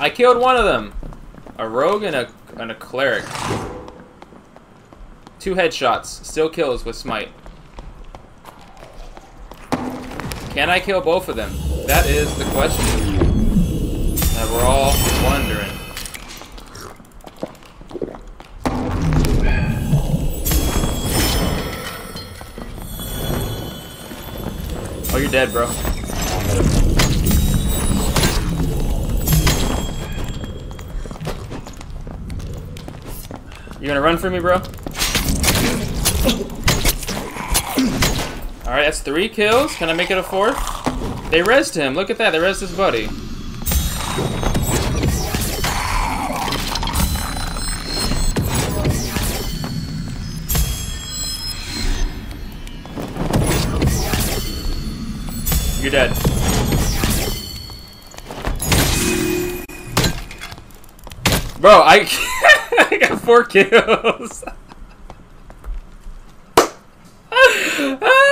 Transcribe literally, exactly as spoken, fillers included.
I killed one of them. A rogue and a and a cleric. Two headshots. Still kills with smite. Can I kill both of them? That is the question that we're all wondering. Oh, you're dead, bro. You gonna run for me, bro? Alright, that's three kills. Can I make it a fourth? They rezzed him. Look at that. They rezzed his buddy. You're dead. Bro, I, I got four kills.